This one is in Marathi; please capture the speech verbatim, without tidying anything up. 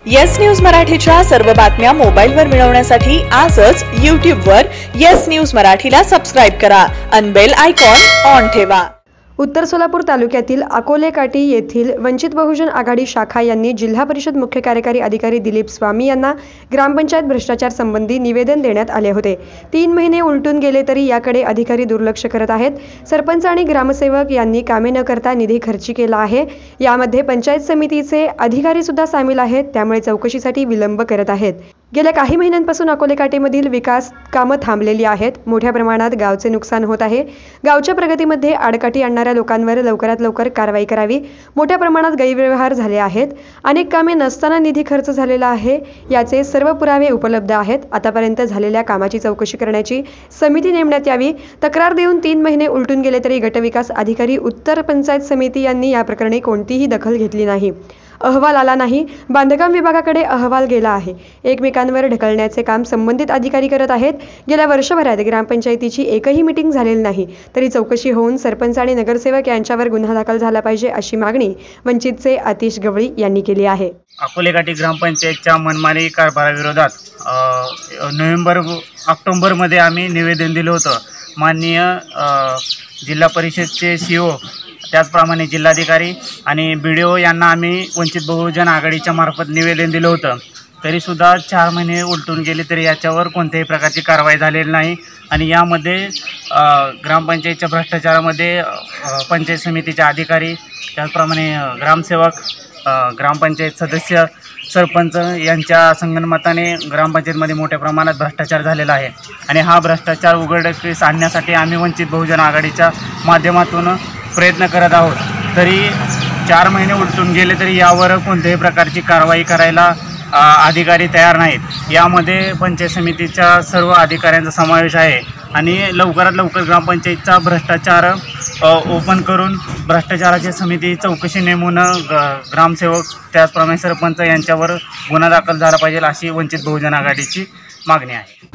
येस न्यूज मराठीच्या सर्व बातम्या मोबाईलवर मिळवण्यासाठी आजच यूट्यूबवर येस न्यूज मराठीला सबस्क्राईब करा आणि बेल आयकॉन ऑन ठेवा। उत्तर सोलापूर तालुक्यातील अकोले काटी येथील वंचित बहुजन आघाडी शाखा यांनी जिल्हा परिषद मुख्य कार्यकारी अधिकारी दिलीप स्वामी यांना ग्रामपंचायत भ्रष्टाचार संबंधी निवेदन देण्यात आले होते। तीन महिने उलटून गेले तरी याकडे अधिकारी दुर्लक्ष करत आहेत। सरपंच आणि ग्रामसेवक यांनी कामे न करता निधी खर्ची केला आहे। यामध्ये पंचायत समितीचे अधिकारी सुद्धा सामील आहेत, त्यामुळे चौकशीसाठी विलंब करत आहेत। गेल्या काही महिन्यांपासून अकोले काटेमधील विकास कामं थांबलेली आहेत। मोठ्या प्रमाणात गावचे नुकसान होत आहे। गावच्या प्रगतीमध्ये आडकाठी आणणाऱ्या लोकांवर लवकरात लवकर कारवाई करावी। मोठ्या प्रमाणात गैरव्यवहार झाले आहेत। अनेक कामे नसताना निधी खर्च झालेला आहे, याचे सर्व पुरावे उपलब्ध आहेत। आतापर्यंत झालेल्या कामाची चौकशी करण्याची समिती नेमण्यात यावी। तक्रार देऊन तीन महिने उलटून गेले तरी गटविकास अधिकारी उत्तर पंचायत समिती यांनी या प्रकरणी कोणतीही दखल घेतली नाही। अहवाल आला नाही। बांधकाम विभागाकडे अहवाल गेला आहे। एकमेकांवर ढकलण्याचे काम संबंधित अधिकारी करत आहेत। गेल्या वर्षभरात ग्रामपंचायतीची एकही मीटिंग झालेली नाही, तरी चौकशी होऊन सरपंच आणि नगरसेवक यांच्यावर गुन्हा दाखल झाला पाहिजे, अशी मागणी वंचितचे आतिश गवळी यांनी केली आहे। अकोले काटी ग्रामपंचायतच्या मनमानी कारभाराविरोधात नोव्हेंबर ऑक्टोबरमध्ये आम्ही निवेदन दिलं होतं। माननीय जिल्हा परिषदचे सी ओ, त्याचप्रमाणे जिल्हाधिकारी आणि बी डी ओ यांना आम्ही वंचित बहुजन आघाडीच्या मार्फत निवेदन दिलं होतं। तरीसुद्धा चार महिने उलटून गेले तरी याच्यावर कोणत्याही प्रकारची कारवाई झालेली नाही। आणि यामध्ये ग्रामपंचायतच्या भ्रष्टाचारामध्ये पंचायत समितीचे अधिकारी, त्याचप्रमाणे ग्रामसेवक, ग्रामपंचायत सदस्य, सरपंच यांच्या संगनमताने ग्रामपंचायतमध्ये मोठ्या प्रमाणात भ्रष्टाचार झालेला आहे। आणि हा भ्रष्टाचार उघडकीस आणण्यासाठी आम्ही वंचित बहुजन आघाडीच्या माध्यमातून प्रयत्न करत आहोत। तरी चार महिने उलटून गेले तरी यावर कोणत्याही प्रकारची कारवाई करायला अधिकारी तयार नाहीत। यामध्ये पंचायत समितीच्या सर्व अधिकाऱ्यांचा समावेश आहे आणि लवकरात लवकर ग्रामपंचायतचा भ्रष्टाचार ओपन करून भ्रष्टाचाराची समिती चौकशी नेमून ग्रामसेवक, त्याचप्रमाणे सरपंच यांच्यावर गुन्हा दाखल झाला पाहिजे, अशी वंचित बहुजन आघाडीची मागणी आहे।